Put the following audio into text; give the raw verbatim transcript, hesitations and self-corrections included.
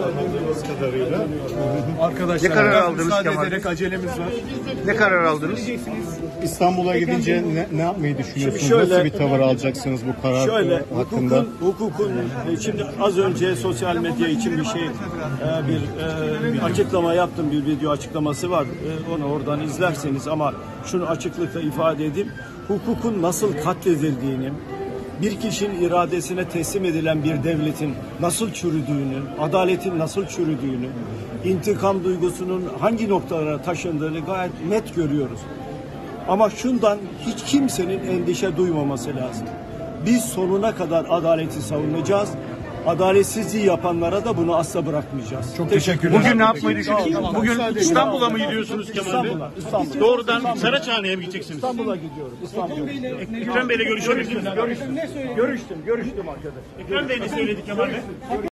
anladığımız kadarıyla. Arkadaşlar, ne karar aldınız Kemal Bey? Acelemiz var. Ne karar aldınız? İstanbul'a gidince ne, ne yapmayı düşünüyorsunuz? Şöyle, Nasıl bir tavır alacaksınız bu karar Şöyle, hakkında? hukukun, hukukun, şimdi az önce sosyal medya için bir şey, bir, bir açıklama yaptım, bir video açıklaması var. Onu oradan izlerseniz ama şunu açıklıkla ifade edeyim. Hukukun nasıl katledildiğini, bir kişinin iradesine teslim edilen bir devletin nasıl çürüdüğünü, adaletin nasıl çürüdüğünü, intikam duygusunun hangi noktalara taşındığını gayet net görüyoruz. Ama şundan hiç kimsenin endişe duymaması lazım. Biz sonuna kadar adaleti savunacağız. Adaletsizliği yapanlara da bunu asla bırakmayacağız. Çok teşekkürler. Bugün ne yapmayı düşünüyorsunuz? Bugün İstanbul'a mı gidiyorsunuz Kemal Bey? İstanbul'a. İstanbul. Doğrudan Saraçhane'ye mi gideceksiniz? İstanbul'a gidiyorum. İstanbul'a. Ekrem Bey'le görüşebildiniz mi? Görüştüm. Görüştüm. Görüştüm arkadaş. Ekrem Bey ne söyledi Kemal Bey?